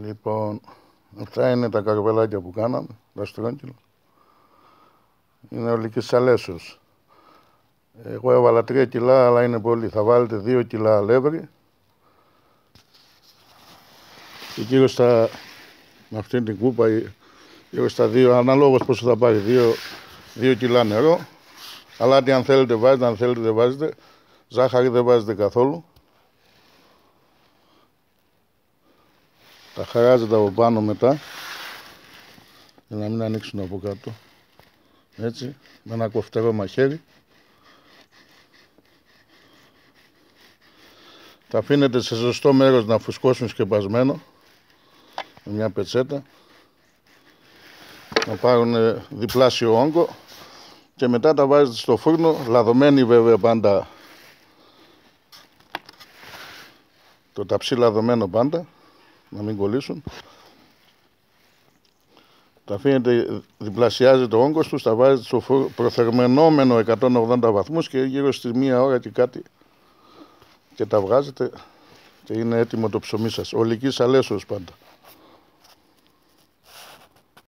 Λοιπόν, αυτά είναι τα καρβελάκια που κάναμε, τα στρόγγυλα. Είναι ολικής αλέσεως. Εγώ έβαλα 3 κιλά, αλλά είναι πολύ. Θα βάλετε 2 κιλά αλεύρι. Και γύρω στα, με αυτήν την κούπα, γύρω στα 2, αναλόγως πόσο θα πάρει, 2 κιλά νερό. Αλάτι αν θέλετε βάζετε, αν θέλετε δεν βάζετε. Ζάχαρη δεν βάζετε καθόλου. Τα χαράζετε από πάνω μετά, για να μην ανοίξουν από κάτω. Έτσι, με ένα κοφτερό μαχαίρι. Τα αφήνετε σε ζεστό μέρος να φουσκώσουν σκεπασμένο, με μια πετσέτα. Να πάρουν διπλάσιο όγκο και μετά τα βάζετε στο φούρνο, λαδωμένοι βέβαια πάντα. Το ταψί λαδωμένο πάντα, να μην κολλήσουν. Τα αφήνετε, διπλασιάζετε ο όγκος τους, τα βάζετε στο προθερμενόμενο 180 βαθμούς και γύρω στη 1 ώρα και κάτι και τα βγάζετε και είναι έτοιμο το ψωμί σας. Ολικής αλέσεως πάντα.